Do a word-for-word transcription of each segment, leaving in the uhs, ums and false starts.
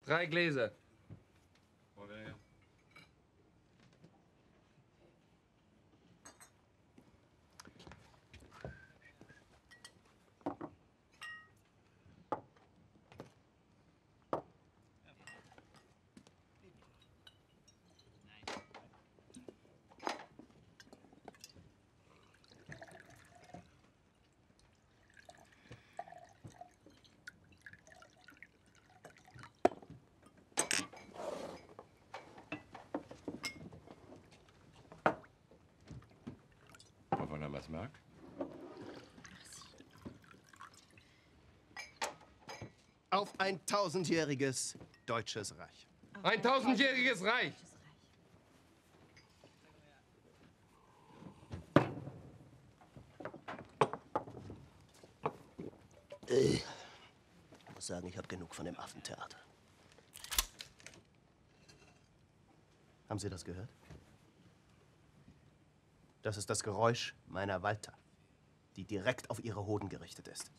Drei Gläser. Was mag? Auf ein tausendjähriges deutsches Reich. Ein tausendjähriges Reich. Ich muss sagen, ich habe genug von dem Affentheater. Haben Sie das gehört? Das ist das Geräusch meiner Walter, die direkt auf Ihre Hoden gerichtet ist.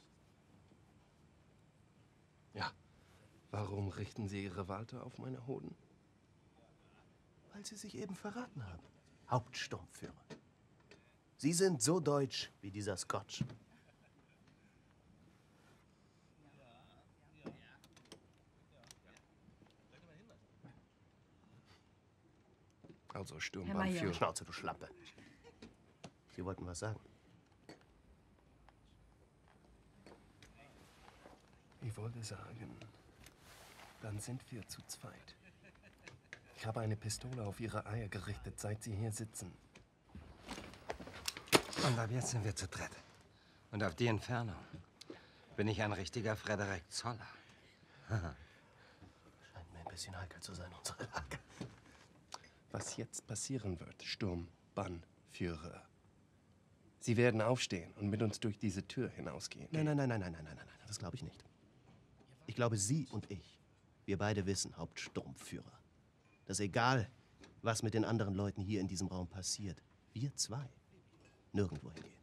Ja, warum richten Sie Ihre Walter auf meine Hoden? Weil Sie sich eben verraten haben. Hauptsturmführer. Sie sind so deutsch wie dieser Scotch. Also Sturmbannführer. Schnauze, du Schlampe. Sie wollten was sagen. Ich wollte sagen, dann sind wir zu zweit. Ich habe eine Pistole auf Ihre Eier gerichtet, seit Sie hier sitzen. Und ab jetzt sind wir zu dritt. Und auf die Entfernung bin ich ein richtiger Frederik Zoller. Scheint mir ein bisschen heikel zu sein, unsere Lage. Was jetzt passieren wird, Sturmbannführer. Sie werden aufstehen und mit uns durch diese Tür hinausgehen. Nein, nein, nein, nein, nein, nein, nein, nein, das glaube ich nicht. Ich glaube, Sie und ich, wir beide wissen, Hauptsturmführer, dass egal, was mit den anderen Leuten hier in diesem Raum passiert, wir zwei nirgendwo hingehen.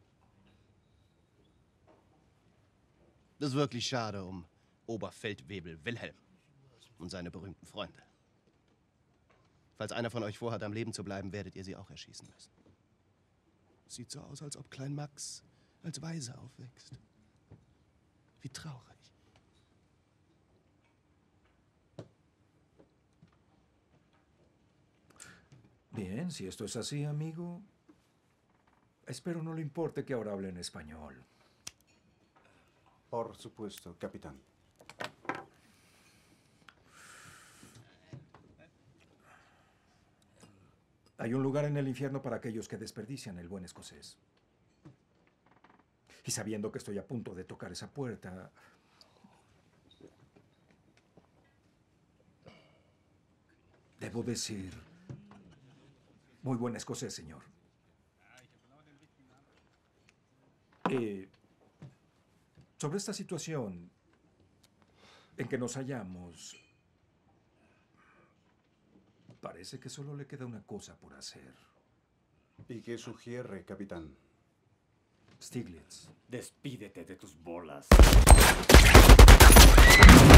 Das ist wirklich schade um Oberfeldwebel Wilhelm und seine berühmten Freunde. Falls einer von euch vorhat, am Leben zu bleiben, werdet ihr sie auch erschießen müssen. Sieht so aus, als ob Klein Max als Waise aufwächst. Wie traurig. Bien, si esto es así, amigo, espero no le importe que ahora hable en español. Por supuesto, capitán. Hay un lugar en el infierno para aquellos que desperdician el buen escocés. Y sabiendo que estoy a punto de tocar esa puerta, debo decir, muy buen escocés, señor. Eh, sobre esta situación en que nos hallamos, parece que solo le queda una cosa por hacer. ¿Y qué sugiere, capitán? Stiglitz. Despídete de tus bolas.